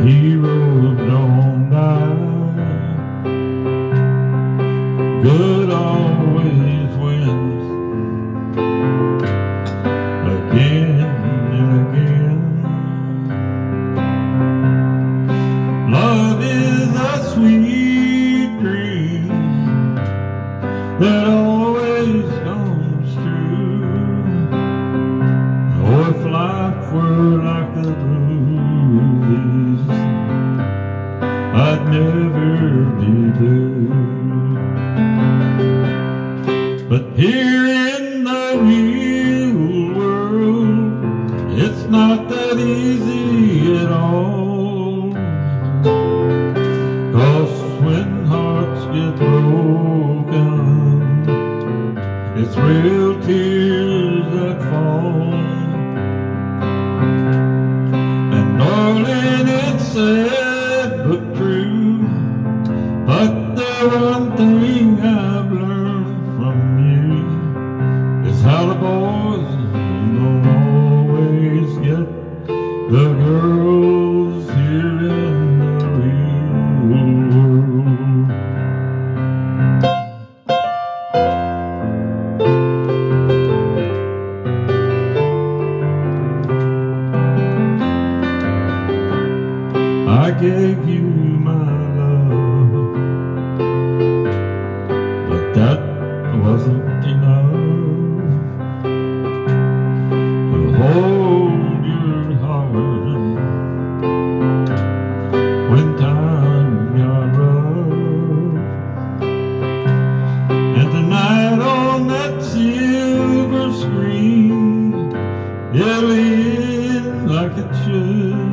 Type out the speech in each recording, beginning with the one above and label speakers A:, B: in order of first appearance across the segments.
A: Heroes don't die. Good always wins again and again. Love is a sweet dream that always comes true. Oh, if life were like the movies, I'd never be blue. But here in the real world, it's not that easy at all. 'Cause when hearts get broken, it's real tears that fall. And darling, it's sad but true, but the one thing I've learned from you is how the boys don't always get the girls here in the real world. I gave you my love, but that wasn't enough to hold your heart when time got rough. And tonight on that silver screen, it'll end like it should.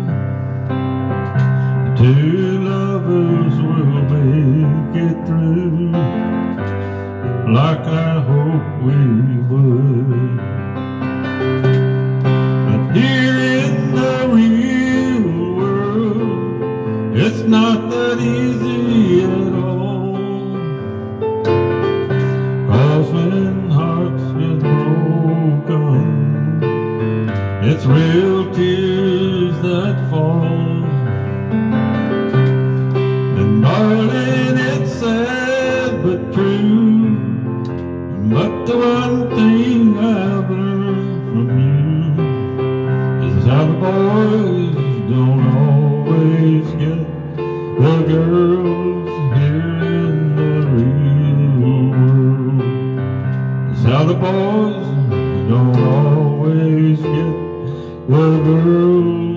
A: Two lovers will make it through like I hope we would. But here in the real world, it's not that easy at all. 'Cause when hearts get broken, it's real tears that fall. Darling, it's sad but true, but the one thing I've learned from you is how the boys don't always get the girls here in the real world. It's how the boys don't always get the girls